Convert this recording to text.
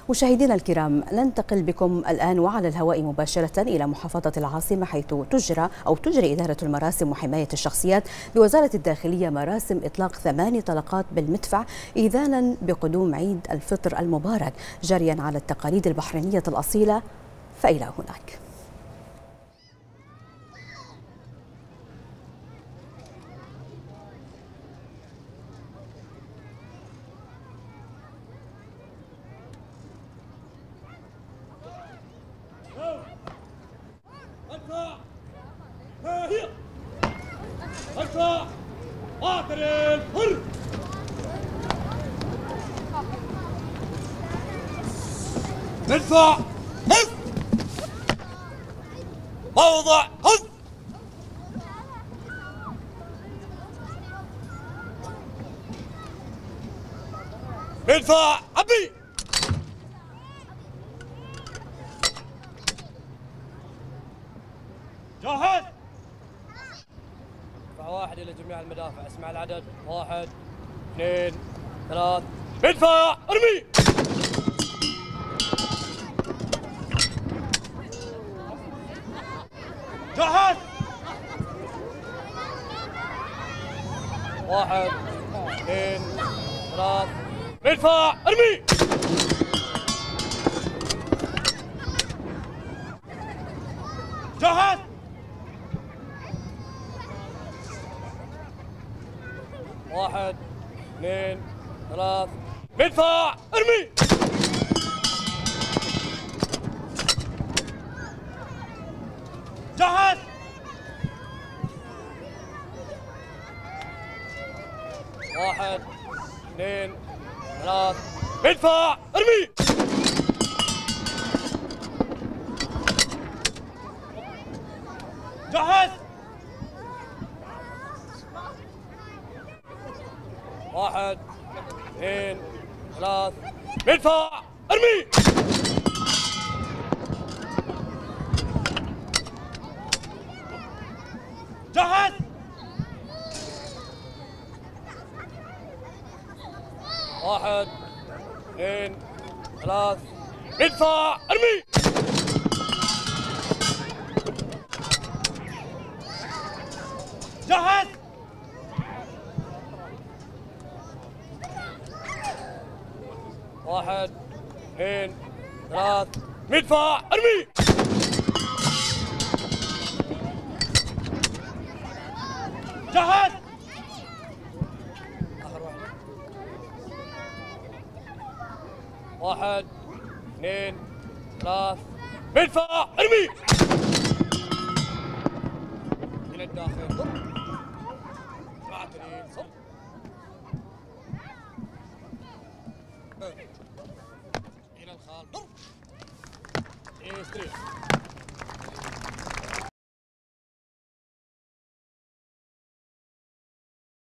مشاهدينا الكرام، ننتقل بكم الآن وعلى الهواء مباشرة إلى محافظة العاصمة، حيث تجري إدارة المراسم وحماية الشخصيات بوزارة الداخلية مراسم إطلاق 8 طلقات بالمدفع إذانا بقدوم عيد الفطر المبارك، جاريا على التقاليد البحرينية الأصيلة. فإلى هناك. ارفع اعترف حر ارفع هز موضع هز ارفع عبي جاهز. واحد إلى جميع المدافع. اسمع العدد: 1 2 3. ادفع ارمي. جاهز. 1 2 3. ادفع ارمي. جاهز. 1 2 3. ادفع ارمي. جاهز. 1 2 3. ادفع ارمي. جاهز. 1 2 3. ادفع ارمي. جاهز. 1 2 3. ادفع ارمي. جاهز. 1 2 3. ادفع ارمي. جاهز. آخر واحد. 1 2 3. ادفع ارمي. إلى الداخل. ضرب. 4 إلى الخال. ضرب. استريح.